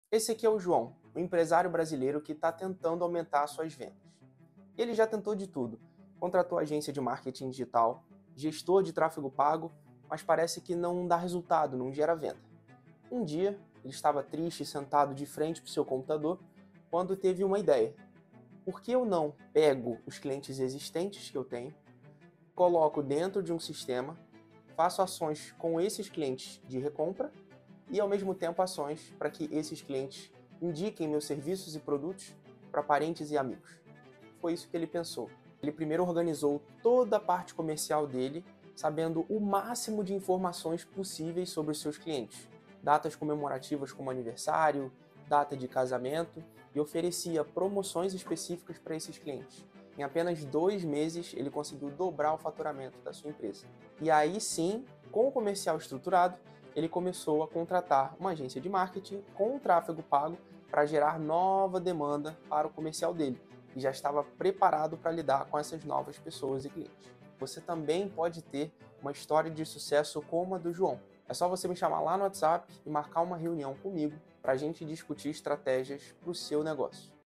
Esse aqui é o João, um empresário brasileiro que está tentando aumentar suas vendas. Ele já tentou de tudo. Contratou agência de marketing digital, gestor de tráfego pago, mas parece que não dá resultado, não gera venda. Um dia, ele estava triste, sentado de frente para o seu computador, quando teve uma ideia. Por que eu não pego os clientes existentes que eu tenho, coloco dentro de um sistema, faço ações com esses clientes de recompra e, ao mesmo tempo, ações para que esses clientes indiquem meus serviços e produtos para parentes e amigos? Foi isso que ele pensou. Ele primeiro organizou toda a parte comercial dele, sabendo o máximo de informações possíveis sobre os seus clientes. Datas comemorativas como aniversário, data de casamento, e oferecia promoções específicas para esses clientes. Em apenas 2 meses, ele conseguiu dobrar o faturamento da sua empresa. E aí sim, com o comercial estruturado, ele começou a contratar uma agência de marketing com tráfego pago para gerar nova demanda para o comercial dele, e já estava preparado para lidar com essas novas pessoas e clientes. Você também pode ter uma história de sucesso como a do João. É só você me chamar lá no WhatsApp e marcar uma reunião comigo para a gente discutir estratégias para o seu negócio.